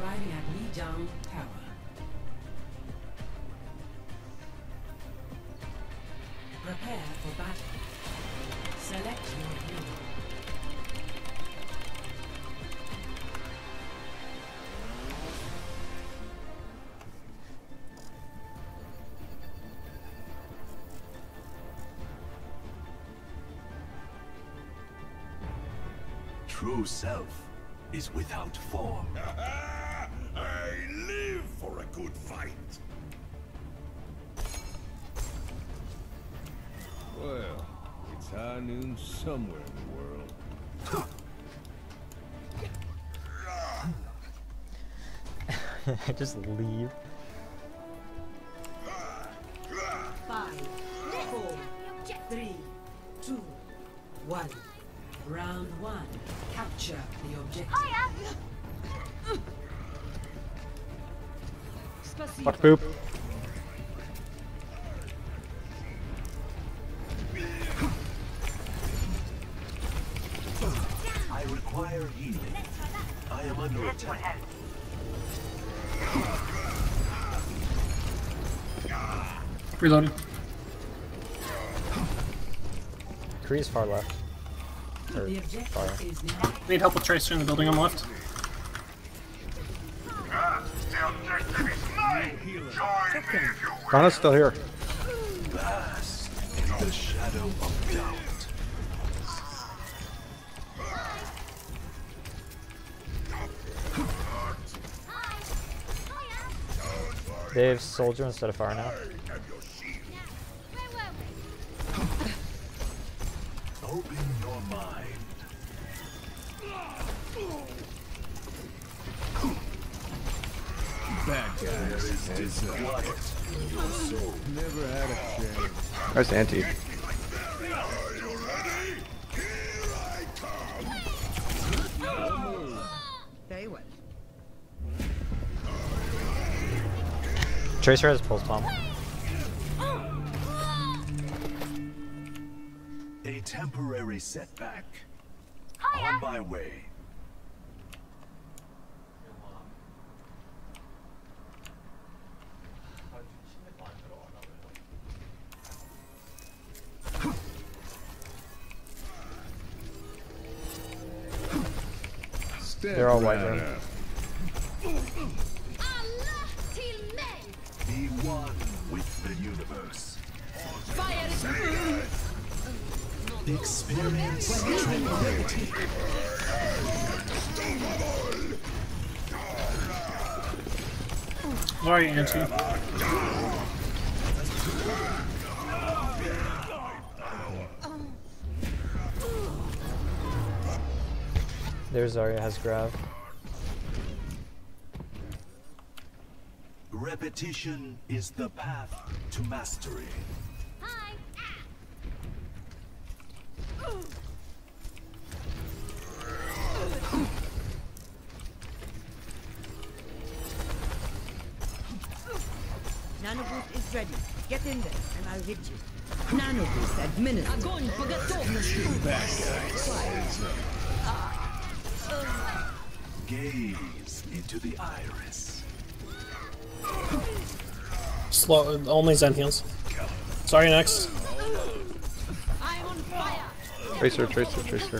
arriving at Lijiang Tower. Prepare for battle. Select your hero. True self is without form. I live for a good fight. Well, it's high noon somewhere in the world. I just leave. 5, 4, 3, 2, 1. Round 1. Capture the objective. Fuck poop. I require healing. I am under attack. Reloading. Kree's far left. Or The far. objective is now. Need help with Tracer in the building on the left. The objective is mine. Join me if you will. Kana's still here. Bask in the shadow of doubt. They have soldier instead of fire now. Open your mind. Bad There guys. is disquiet in your soul. Never had a chance. Nice anti. Are you ready? Here I come. Very well. Tracer has pulse bomb. A temporary setback. On my way. They're all white room. Be one with the universe. Experience tranquility. Sorry, Auntie. There's Zarya has grav. Repetition is the path to mastery. Nano boost is ready. Get in there and I'll hit you. Nano boost administered. Bad guys. Gaze into the iris. Slow. Only Zen heals. Sorry, next. I'm on fire. Tracer, Tracer, Tracer.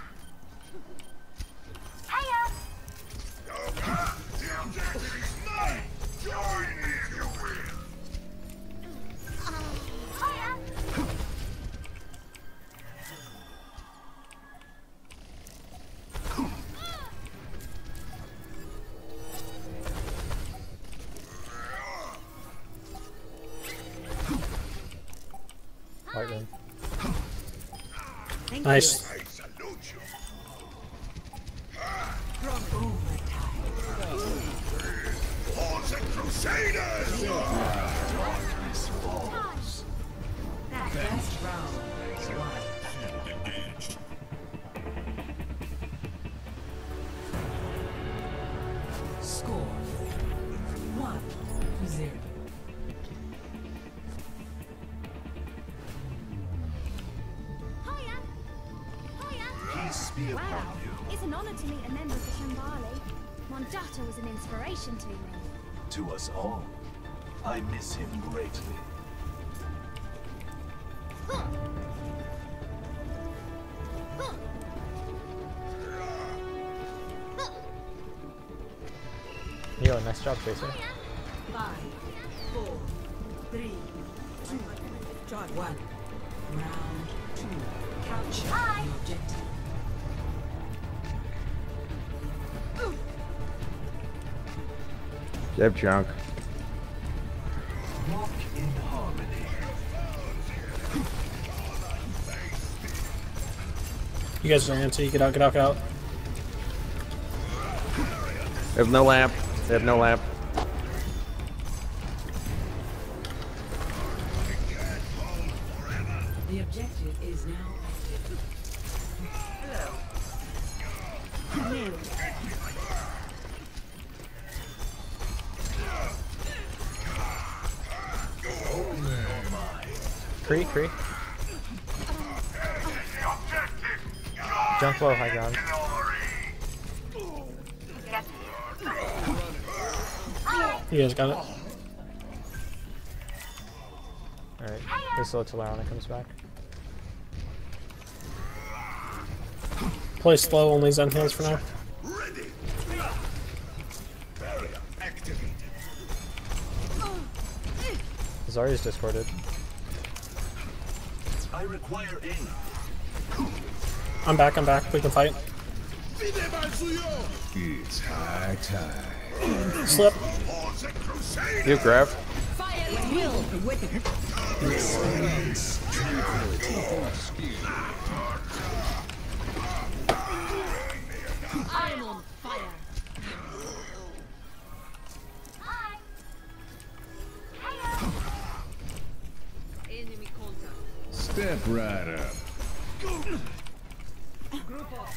The objective is mine. Join me if you will. White room. Nice. I salute you. Hordes and Crusaders! Darkness falls. Best round. Engaged. Score 1-0. Peace be upon you. It's an honor to meet a member of the Shambali. Mondato was an inspiration to me. To us all. I miss him greatly. Yo, nice job, Tracer. 5, 4, 3, 2, charge 1. Round 2. Capture the objective. Jab junk. Walk in harmony. You guys are anti. Get out, get out, get out. They have no lamp. They have no lamp. The objective is now active. Hello. Nailed it. Cree. Jump low, high ground. You guys got it. Alright, this slow till Larona comes back. Play slow, only Zen heals for now. Ready. Barrier activated. Zarya's discorded. I require aid. I'm back, we can fight. It's high tide. Slip. You grab. Fire at will. With it. Experience tranquility. I'm on fire. Enemy contact. Step right up. Group up.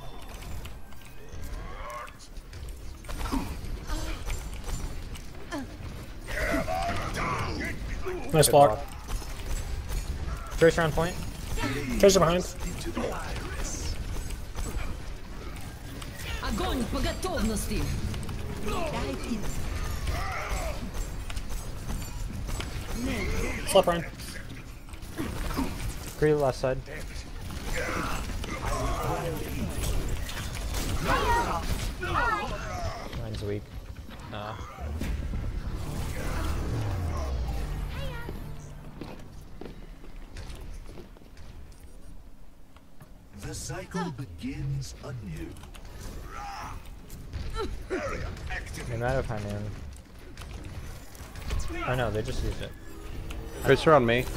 Nice block. Tracer on point. Tracer behind. Into the iris. Огонь по готовности. Slip Ryan. Cree left side. Mine's weak. The cycle begins anew. They might have high man. Oh no, they just used it. Tracer on me.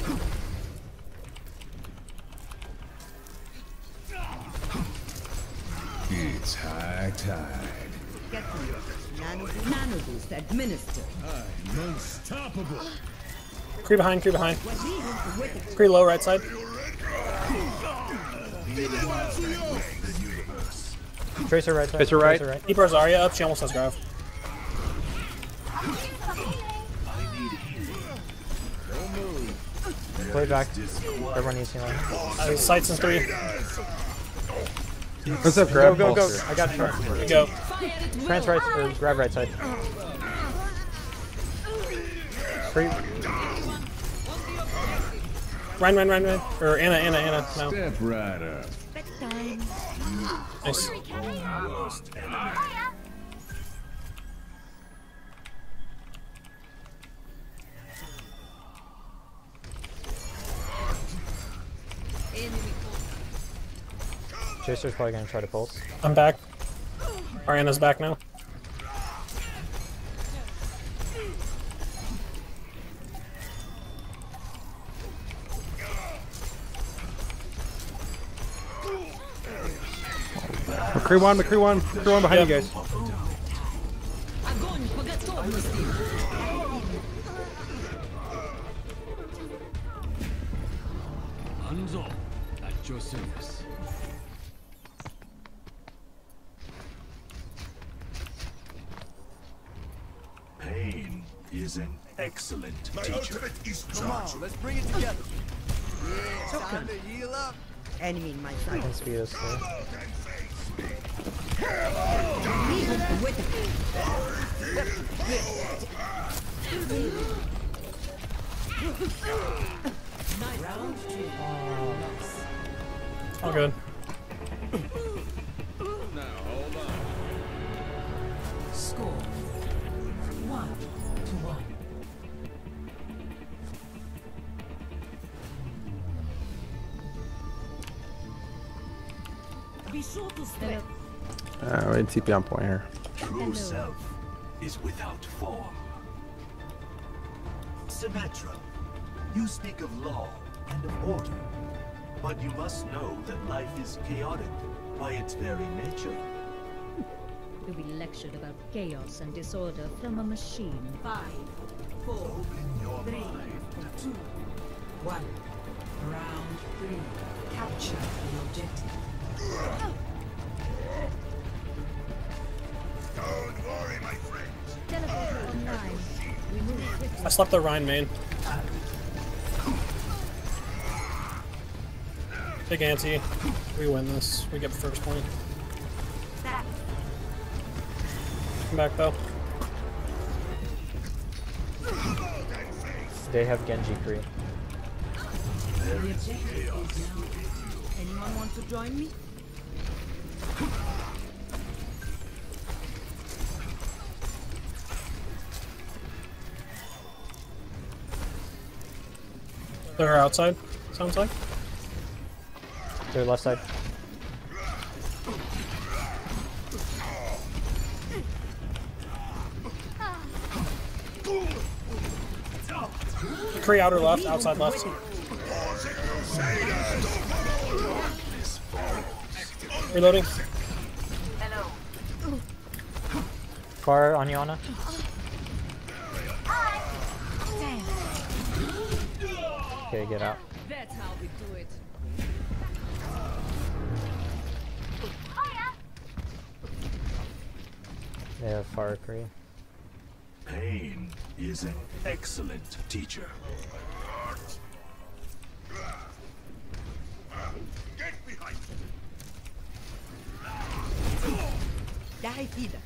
It's high tide. Get Nano boost administered. I'm unstoppable. Cree behind. Cree low, right side. Tracer right side. Tracer right. Keep our Zarya up, she almost has Grav. Play back. Everyone needs healing. Sights in 3. Let's have grab. Go. Holster. I got Trent. Here we go. Trent's right, or grab right side. Cree. Run. Or Anna, no. Step right up. Nice. Tracer's probably gonna try to pulse. I'm back. Ariana's back now. McCree one behind you guys. Огонь по готовности. Hands on. At your service. Pain is an excellent My teacher. ultimate is charged. Let's bring it together. Token. Time to heal up. Enemy in my sight. Can speed us through. Come out and face me. All good. Now, hold on. Score 1-1. Be sure to stay. We need TP on point here. True self is without form. Symmetra, you speak of law and of order, but you must know that life is chaotic by its very nature. You'll be lectured about chaos and disorder from a machine. 5, 4, Open your 3, mind. 2, 1. Round 3. Capture the objective. Don't worry, my friends. Teleporter online. We move quickly. I slept the Rhine main. Big ante. We win this. We get the first point. Come back though. They have Genji Kree. The objective is now. Anyone want to join me? They're outside, sounds like. To the left side. Kree outer left, outside left. Reloading. Far on Yana. Okay, get out. That's how we do it. They have Far Kree. Pain is an excellent teacher. Get behind me. Die feeder.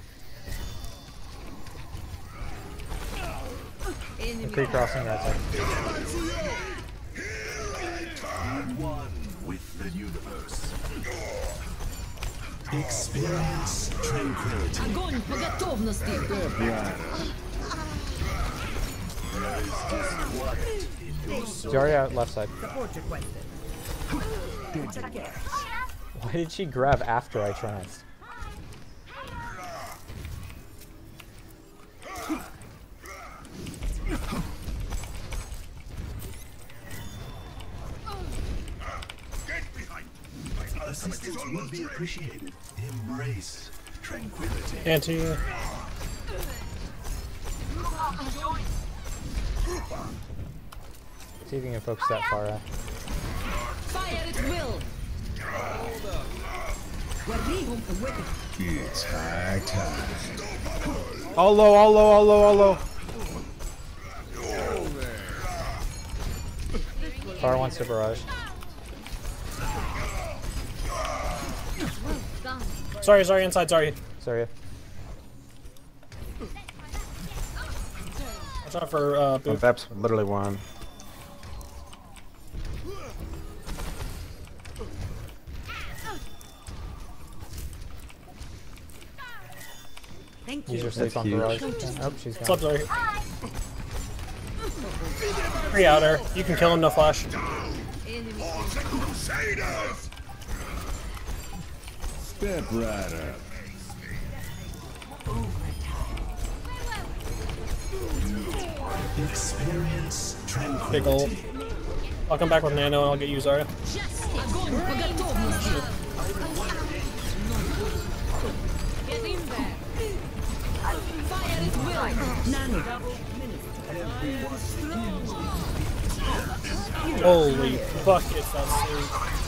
The Enemy Kree crossing right side. One with the universe. Experience tranquility. Огонь по готовности. Zarya left side. Support requested. Why did she grab after I tranced? Get behind me. Assistance will be appreciated. Embrace tranquility. Anti. See if you can focus that far out. Fire at will. وريهم قوتك. It's high time. All low, all low, all low, all low. Far wants to barrage. Sorry, sorry, inside, sorry. Zarya. Watch out for Oh, boot. that's literally one. Thank Use you. your sleep on huge. barrage. Oh, she's gone. Slept sorry. Kree outer. You can kill him, no flash. Enemy. Crusaders! Step right up. Experience Big ult. tranquility. I'll come back with Nano and I'll get you, Zarya. Огонь по готовности. Get in there. Fire at will. Nano. Holy bucket, that's sweet.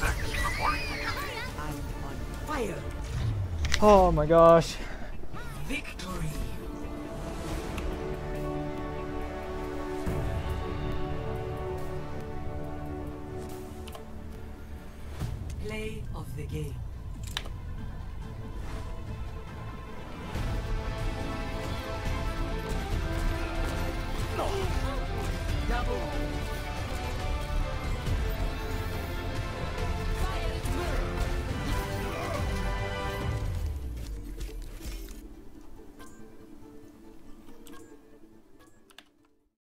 I'm on fire. Oh my gosh. Victory. Play of the game. Double.